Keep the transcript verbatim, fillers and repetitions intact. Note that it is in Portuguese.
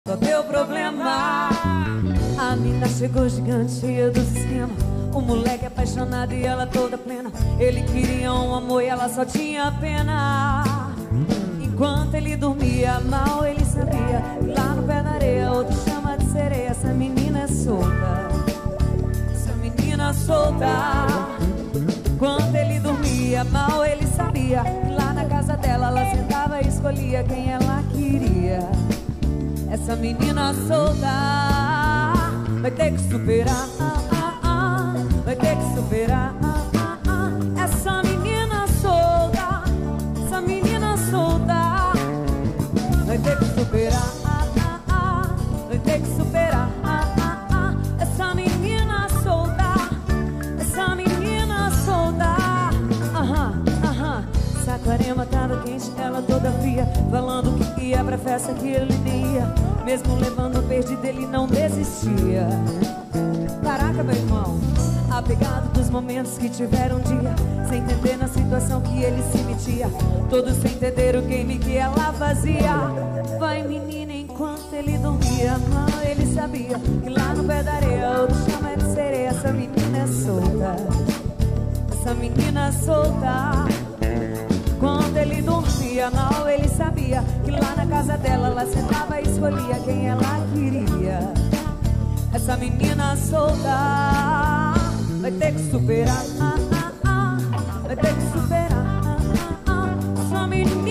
Qual teu problema? A mina chegou gigante, cheia dos esquemas. O moleque apaixonado e ela toda plena. Ele queria um amor e ela só tinha pena. Enquanto ele dormia mal, ele sabia que lá no pé da areia outro chama de sereia. Essa menina é solta, essa menina solta. Enquanto ele dormia mal, ele sabia que lá na casa dela ela sentava e escolhia quem ela queria. Essa menina solta vai ter que superar, ah, ah, ah, vai ter que superar, ah, ah, ah. Essa menina solta, essa menina solta vai ter que superar, ah, ah, ah, vai ter que superar, ah, ah, ah. Essa menina solta, essa menina solta, aham, aham. Saquarema tava quente, ela toda fria, falando que ia pra festa que ele nem ia. Mesmo levando o perdido, ele não desistia. Caraca, meu irmão, apegado dos momentos que tiveram um dia, sem entender na situação que ele se metia. Todos sem entender o game que ela fazia. Vai, menina, enquanto ele dormia mal, ele sabia que lá no pé da areia outro chama de sereia. Essa menina é solta, essa menina é solta. Quando ele dormia mal, ele sabia que lá na casa dela ela sentava e escolhia quem ela queria. Essa menina solta vai ter que superar, ah, ah, ah, vai ter que superar, ah, ah, ah. Essa menina